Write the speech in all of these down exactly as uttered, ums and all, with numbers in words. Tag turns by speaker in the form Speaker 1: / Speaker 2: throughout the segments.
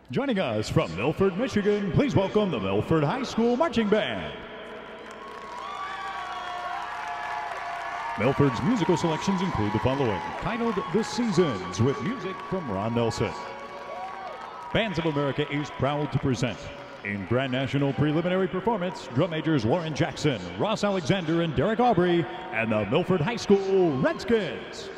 Speaker 1: Joining us from Milford, Michigan, please welcome the Milford High School Marching Band. Milford's musical selections include the following, titled The Seasons, with music from Ron Nelson. Bands of America is proud to present, in Grand National Preliminary Performance, drum majors Lauren Jackson, Ross Alexander, and Derek Aubrey, and the Milford High School Redskins.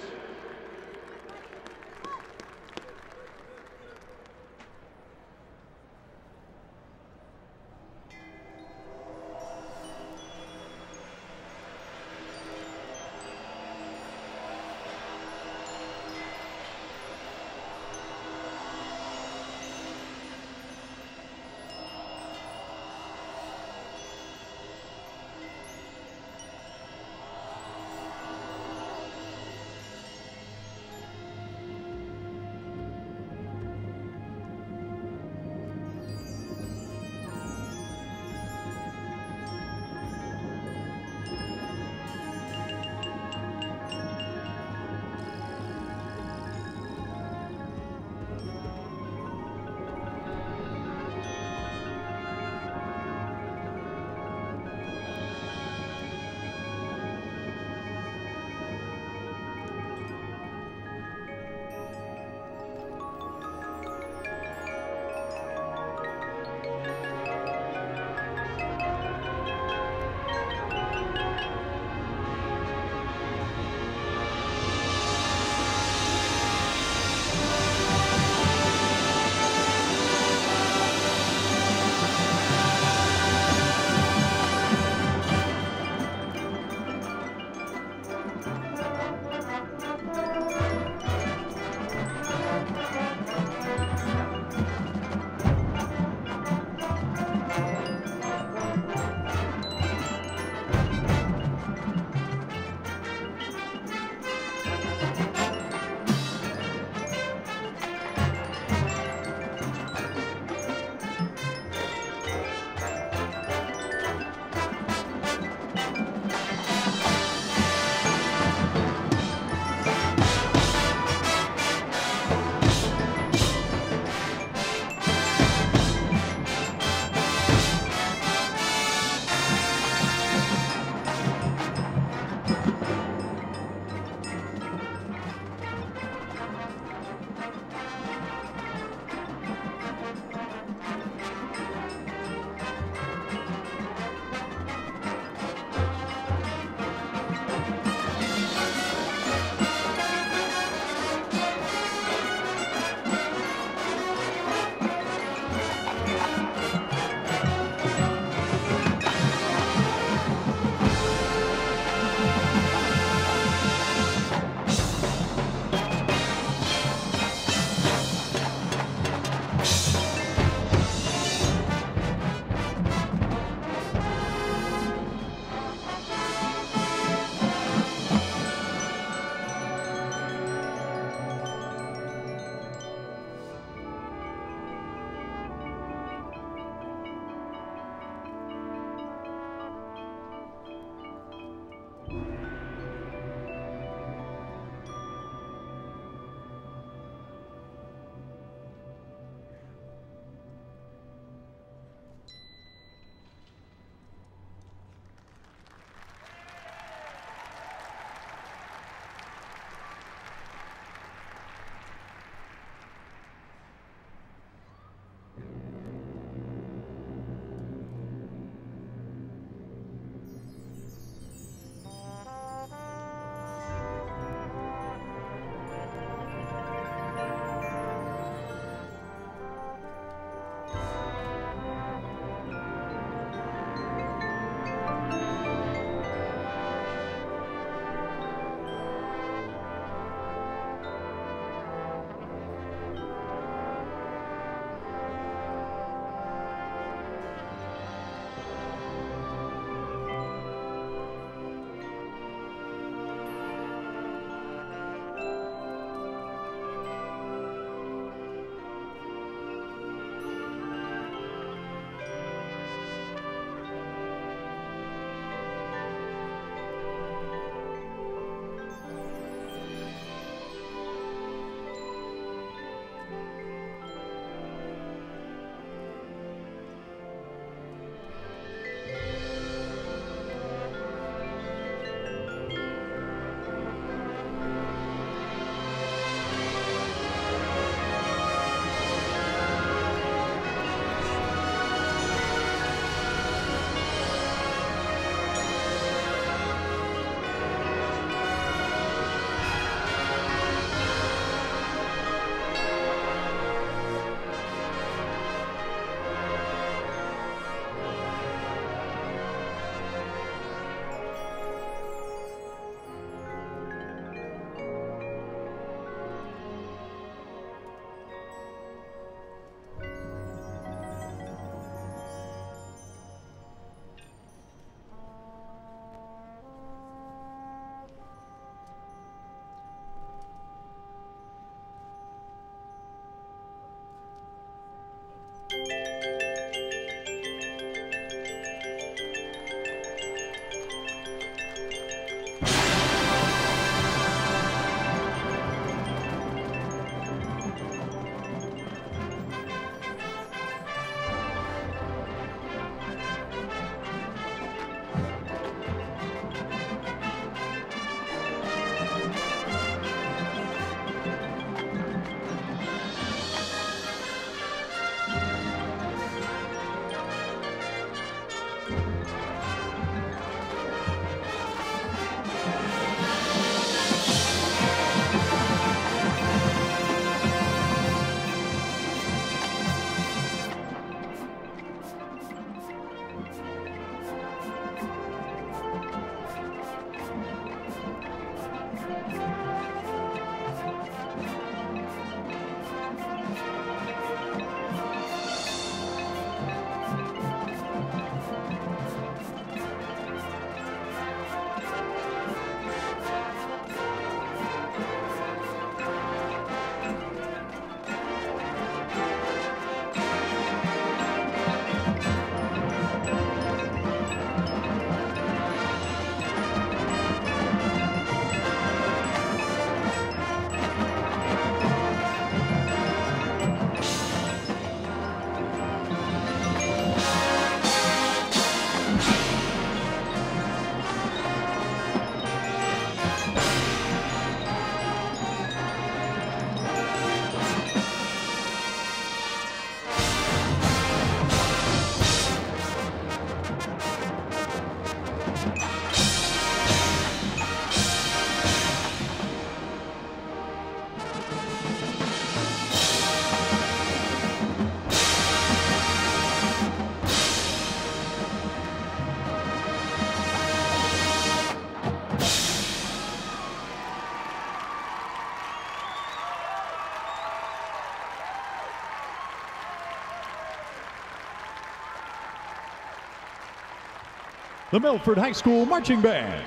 Speaker 1: The Milford High School Marching Band.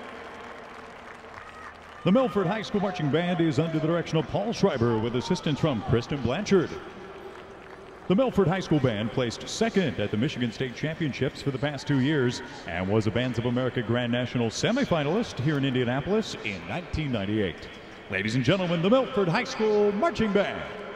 Speaker 1: The Milford High School Marching Band is under the direction of Paul Schreiber with assistance from Kristen Blanchard. The Milford High School Band placed second at the Michigan State Championships for the past two years and was a Bands of America Grand National semifinalist here in Indianapolis in nineteen ninety-eight. Ladies and gentlemen, the Milford High School Marching Band.